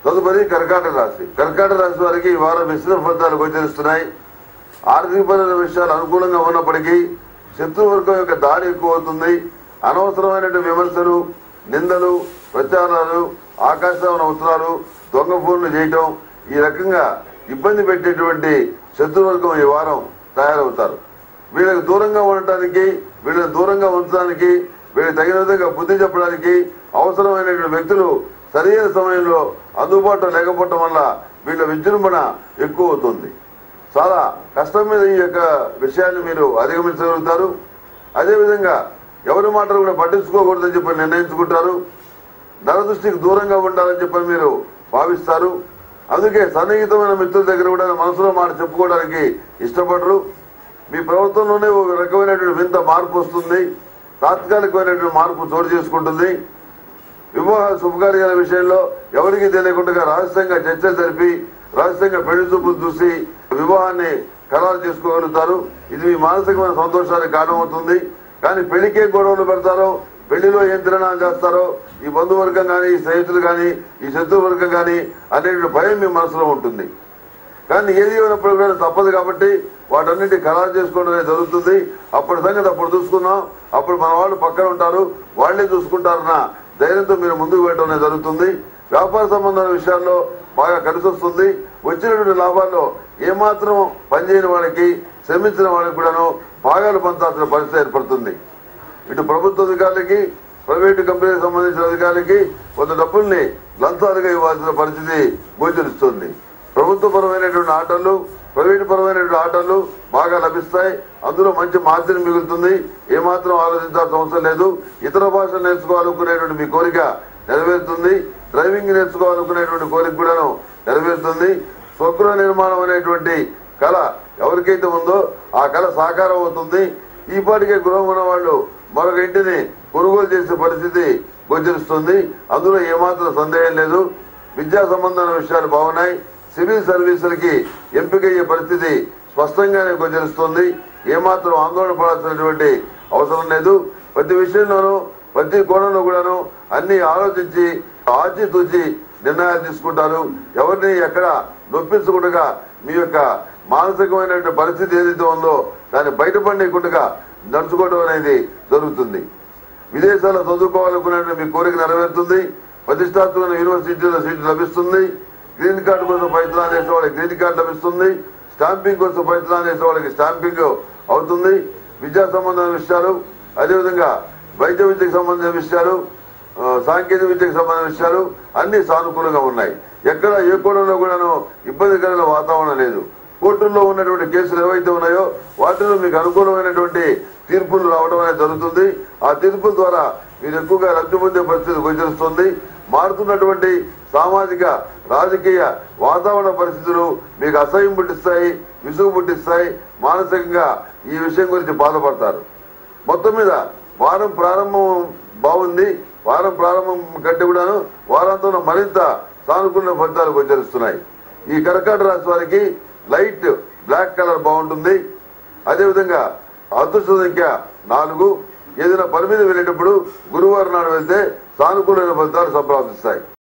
తదుపరి కర్కాటక రాశి. కర్కాటక రాశి వారికి ఈ వారం మిశ్రమ ఫలితాలు గోచరిస్తున్నాయి. ఆర్థికపరమైన విషయాలు అనుకూలంగా ఉన్నప్పటికీ శత్రువర్గం యొక్క దాడి ఎక్కువ అవుతుంది. అనవసరమైన విమర్శలు, నిందలు, ప్రచారాలు, ఆకాశవాణి ఉత్తరాలు, దొంగ ఫోన్లు చేయటం, ఈ రకంగా ఇబ్బంది పెట్టేటువంటి శత్రువర్గం ఈ వారం తయారవుతారు. వీళ్ళకి దూరంగా ఉండటానికి, వీళ్ళని దూరంగా ఉంచడానికి, వీళ్ళకి తగిన విధంగా బుద్ధి చెప్పడానికి అవసరమైనటువంటి వ్యక్తులు సరైన సమయంలో అందుబాటులో లేకపోవటం వల్ల వీళ్ళ విజృంభణ ఎక్కువ అవుతుంది. చాలా కష్టం మీద ఈ యొక్క విషయాన్ని మీరు అధిగమించగలుగుతారు. అదేవిధంగా ఎవరి మాటలు కూడా పట్టించుకోకూడదని చెప్పి నిర్ణయించుకుంటారు. నరదృష్టికి దూరంగా ఉండాలని చెప్పి మీరు భావిస్తారు. అందుకే సన్నిహితమైన మిత్రుల దగ్గర కూడా మనసులో మాట చెప్పుకోవడానికి ఇష్టపడరు. మీ ప్రవర్తనలోనే ఒక రకమైనటువంటి వింత మార్పు వస్తుంది. తాత్కాలికమైనటువంటి మార్పు చోటు చేసుకుంటుంది. వివాహ శుభకార్యాల విషయంలో ఎవరికి తెలియకుండా రహస్యంగా చర్చలు జరిపి రహస్యంగా పెళ్లి చూపులు చూసి వివాహాన్ని ఖరారు చేసుకోగలుగుతారు. ఇది మీ మానసికమైన సంతోషానికి కారణమవుతుంది. కానీ పెళ్లికే గొడవలు పెడతారో, పెళ్లిలో ఏం తిరణాలు చేస్తారో, ఈ బంధువర్గం కానీ, ఈ స్నేహితులు కానీ, ఈ శత్రువర్గం కానీ అనేటువంటి భయం మీ మనసులో ఉంటుంది. కానీ ఏది అయినప్పుడు కూడా తప్పదు కాబట్టి వాటన్నింటి ఖరారు చేసుకోవడం జరుగుతుంది. అప్పటి సంగతి అప్పుడు చూసుకుందాం, అప్పుడు మన వాళ్ళు పక్కన ఉంటారు, వాళ్లే చూసుకుంటారన్న ధైర్యంతో మీరు ముందుకు వెళ్ళడం జరుగుతుంది. వ్యాపార సంబంధాల విషయాల్లో బాగా కలిసి వస్తుంది. వచ్చినటువంటి లాభాల్లో ఏమాత్రం పనిచేయని వాళ్ళకి, శ్రమించిన వాళ్ళకి కూడాను భాగాలు పంచాల్సిన పరిస్థితి ఏర్పడుతుంది. ఇటు ప్రభుత్వ అధికారులకి, ప్రైవేటు కంపెనీకి సంబంధించిన అధికారులకి కొంత డబ్బుల్ని లంచాలుగా ఇవ్వాల్సిన పరిస్థితి గోచరిస్తుంది. ప్రభుత్వపరమైనటువంటి ఆటలు, ప్రైవేటు పరమైనటువంటి ఆటలు బాగా లభిస్తాయి. అందులో మంచి మార్జిన్ మిగులుతుంది. ఏమాత్రం ఆలోచించాల్సిన అవసరం లేదు. ఇతర భాషలు నేర్చుకోవాలనుకునేటువంటి మీ కోరిక నెరవేరుతుంది. డ్రైవింగ్ నేర్చుకోవాలనుకునేటువంటి కోరిక కూడాను నెరవేరుతుంది. స్వగృహ నిర్మాణం అనేటువంటి కళ ఎవరికైతే ఉందో ఆ కళ సాకారం అవుతుంది. ఈ పాటికే గృహం ఉన్న వాళ్ళు మరొక ఇంటిని కొనుగోలు చేసే పరిస్థితి గోచరిస్తుంది. అందులో ఏమాత్రం సందేహం లేదు. విద్యా సంబంధమైన విషయాలు బాగున్నాయి. సివిల్ సర్వీసులకి ఎంపికయ్యే పరిస్థితి స్పష్టంగానే గోచరిస్తుంది. ఏమాత్రం ఆందోళన పడాల్సినటువంటి అవసరం లేదు. ప్రతి విషయంలోనూ, ప్రతి కోణంలో కూడాను అన్ని ఆలోచించి ఆచితూచి నిర్ణయాలు తీసుకుంటారు. ఎవరిని ఎక్కడ నొప్పించకుండా మీ యొక్క మానసికమైనటువంటి పరిస్థితి ఏదైతే ఉందో దాన్ని బయటపడకుండా నడుచుకోవడం అనేది జరుగుతుంది. విదేశాల్లో చదువుకోవాలనుకునే మీ కోరిక నెరవేరుతుంది. ప్రతిష్టాత్మక యూనివర్సిటీలో సీటు లభిస్తుంది. గ్రీన్ కార్డు కోసం ప్రయత్నాలు చేసే వాళ్ళకి గ్రీన్ కార్డు లభిస్తుంది. స్టాంపింగ్ కోసం ప్రయత్నాలు చేసే వాళ్ళకి స్టాంపింగ్ అవుతుంది. విద్యా సంబంధమైన విషయాలు, అదేవిధంగా వైద్య విద్యకు సంబంధించిన విషయాలు, సాంకేతిక విద్యకు సంబంధించిన విషయాలు అన్ని సానుకూలంగా ఉన్నాయి. ఎక్కడ ఏ కోణంలో కూడాను ఇబ్బందికరమైన వాతావరణం లేదు. కోర్టుల్లో ఉన్నటువంటి కేసులు ఏవైతే ఉన్నాయో వాటిలో మీకు అనుకూలమైనటువంటి తీర్పులు రావడం అనేది జరుగుతుంది. ఆ తీర్పుల ద్వారా మీరు ఎక్కువగా లబ్ధి పొందే పరిస్థితి గోచరిస్తుంది. మారుతున్నటువంటి సామాజిక, రాజకీయ వాతావరణ పరిస్థితులు మీకు అసహ్యం పుట్టిస్తాయి, విసుగు పుట్టిస్తాయి. మానసికంగా ఈ విషయం గురించి బాధపడతారు. మొత్తం మీద వారం ప్రారంభం బాగుంది. వారం ప్రారంభం కంటే కూడాను వారాంతంలో మరింత సానుకూల ఫలితాలు గోచరిస్తున్నాయి. ఈ కర్కాటక రాశి వారికి లైట్ బ్లాక్ కలర్ బాగుంటుంది. అదేవిధంగా అదృష్ట సంఖ్య 4. ఏదైనా పని మీద వెళ్ళేటప్పుడు గురువారం నాడు వెళ్తే సానుకూలమైన ఫలితాలు సంప్రాప్తిస్తాయి.